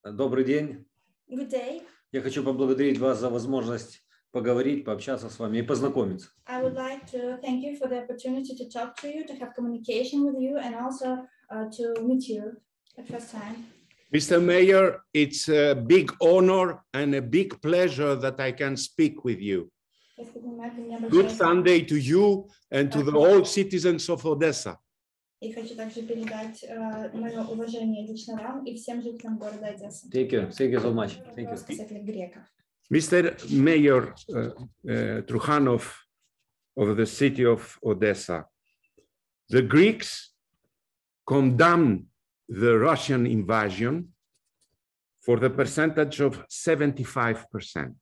Добрый день. Good day. Я хочу поблагодарить вас за возможность поговорить, пообщаться с вами и познакомиться. I would like to thank you for the opportunity to talk to you, to have communication with you, and also to meet you at first time. Mr. Mayor, it's a big honor and a big pleasure that I can speak with you. Good Sunday to you and to the all citizens of Odessa. И хочу также передать мое уважение лично вам и всем жителям города Одессы. Thank you so much. Thank you. Касательно греков. Mr. Mayor Trukhanov of the city of Odessa, the Greeks condemned the Russian invasion for the percentage of 75%.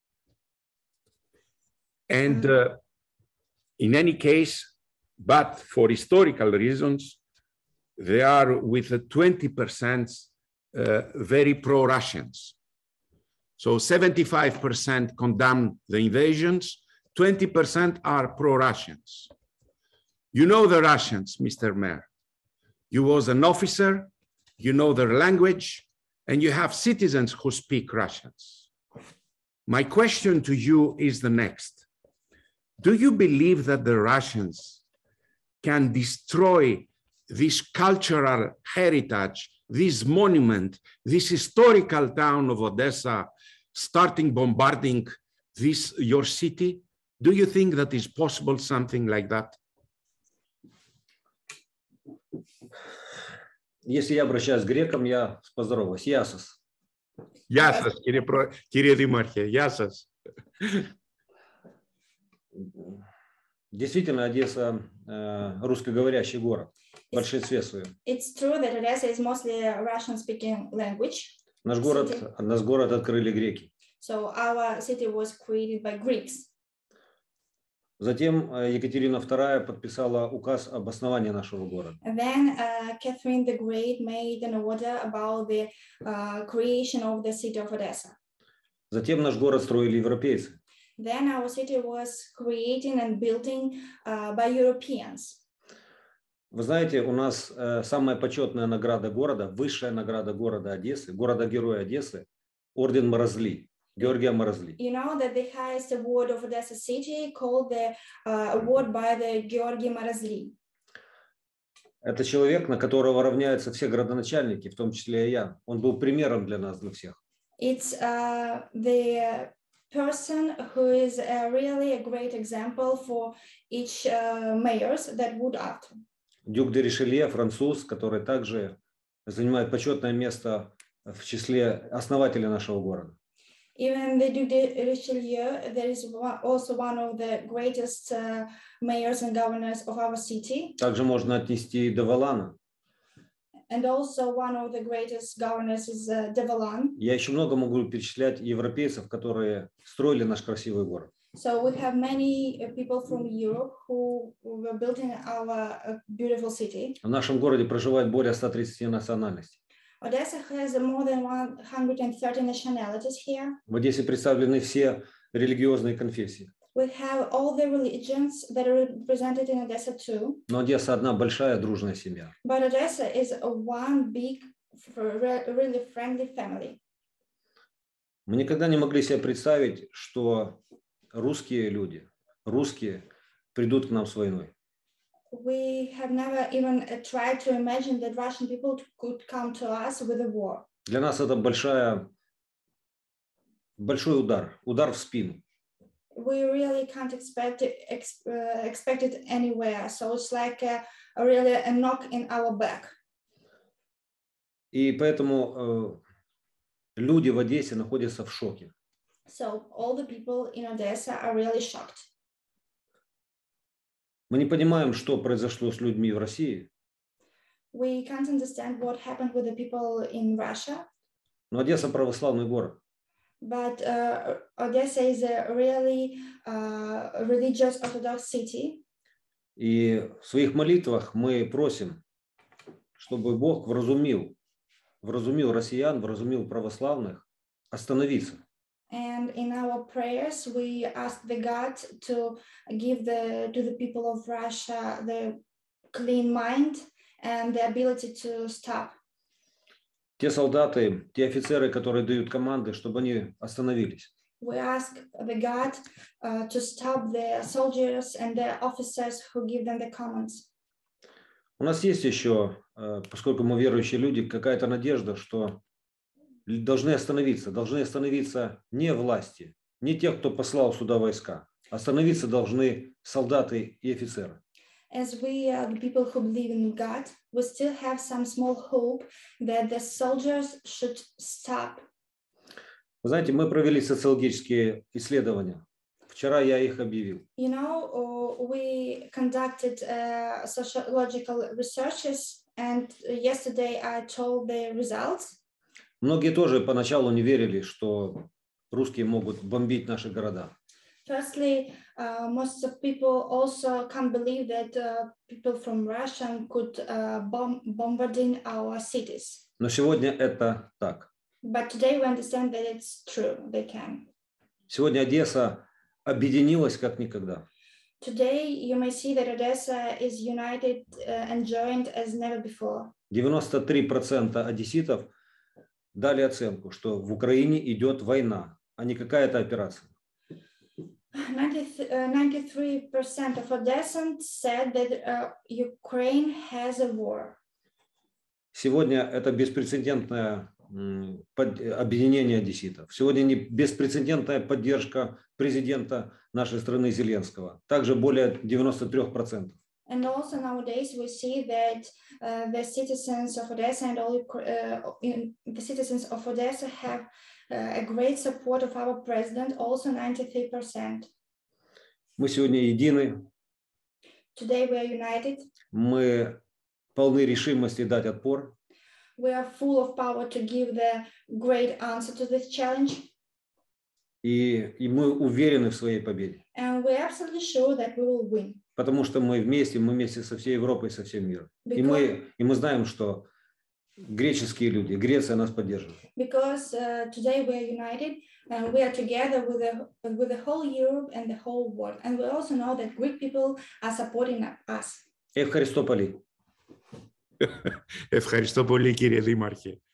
And in any case, but for historical reasons, they are with the 20% very pro-Russians. So 75% condemn the invasions, 20% are pro-Russians. You know the Russians, Mr. Mayor. You was an officer, you know their language, and you have citizens who speak Russians. My question to you is the next. Do you believe that the Russians can destroy this cultural heritage, this monument, this historical town of Odessa, starting bombarding your city? Do you think that is possible, something like that? Если я обращаюсь к грекам, я поздороваюсь. Ясос. Ясос, Кирилл Димархия, ясос. Действительно, Одесса русскоговорящий город в большинстве своем. It's true that Odessa is mostly a Russian-speaking language. Наш город открыли греки. So our city was created by Greeks. Затем Екатерина II подписала указ об основании нашего города. And then Catherine the Great made an order about the creation of the city of Odessa. Затем наш город строили европейцы. Then our city was creating and building by Europeans. Вы знаете, у нас самая почетная награда города, высшая награда города Одессы, города-героя Одессы, орден Морозли, Георгия Морозли. You know that the highest award of Odessa city called the award by the Georgi Morozli. Это человек, на которого равняются все градоначальники, в том числе и я. Он был примером для нас, для всех. It's the person who is really a great example for each mayors that would after. Дюк де Ришелье, француз, который также занимает почетное место в числе основателей нашего города. Even the Duc de Richelieu, there is also one of the greatest mayors and governors of our city. Также можно отнести и де Валана. And also one of the greatest governors is de Valon. Я еще много могу перечислять европейцев, которые строили наш красивый город. So we have many people from Europe who were building our beautiful city. В нашем городе проживает более 130 национальностей. Odessa has more than 130 nationalities here. В Одессе представлены все религиозные конфессии. We have all the religions that are represented in Odessa too. Но Одесса одна большая дружная семья. But Odessa is one big, really friendly family. Мы никогда не могли себе представить, что русские люди, русские придут к нам с войной. We have never even tried to imagine that Russian people could come to us with a war. Для нас это большой удар в спину. We really can't expect it anywhere. So it's like really a knock in our back. И поэтому люди в Одессе находятся в шоке. So all the people in Odessa are really shocked. Мы не понимаем, что произошло с людьми в России. We can't understand what happened with the people in Russia. Но Одесса православный город. But Odessa is a really religious Orthodox city. И в своих молитвах мы просим, чтобы Бог вразумил россиян, вразумил православных остановиться. And in our prayers, we ask the God to give to the people of Russia the clean mind and the ability to stop. те солдаты, те офицеры, которые дают команды, чтобы они остановились. We ask the God to stop the soldiers and the officers who give them the commands. У нас есть еще, поскольку мы верующие люди, какая-то надежда, что должны остановиться не власти, не те, кто послал сюда войска. Остановиться должны солдаты и офицеры. As we are the people who believe in God, we still have some small hope that the soldiers should stop. Вы знаете, мы провели социологические исследования. Вчера я их объявил. You know, we conducted sociological researches, and yesterday I told the results. Многие тоже поначалу не верили, что русские могут бомбить наши города. Firstly, most of people also can't believe that people from Russia could bombarding our cities. Но сегодня это так. But today we understand that it's true, they can. Сегодня Одесса объединилась как никогда. Today you may see that Odessa is united and joined as never before. 93% одесситов дали оценку, что в Украине идет война, а не какая-то операция. 93% of Odessans said that Ukraine has a war. Сегодня это беспрецедентное объединение одесситов. Сегодня не беспрецедентная поддержка президента нашей страны Зеленского. Также более 93%. And also nowadays we see that the citizens of Odessa and all the citizens of Odessa have a great support of our president, also 93%. Мы сегодня едины. Today we are united. Мы полны решимости дать отпор. We are full of power to give the great answer to this challenge. И мы уверены в своей победе. And we're absolutely sure that we will win. Потому что мы вместе со всей Европой и со всем миром. И мы знаем, что греческие люди, Греция нас поддерживает. Because today we are united and we are together with the whole Europe and the whole world. And we also know that Greek people are supporting us. Ευχαριστώ πολύ. Ευχαριστώ πολύ, κύριε Δήμαρχε.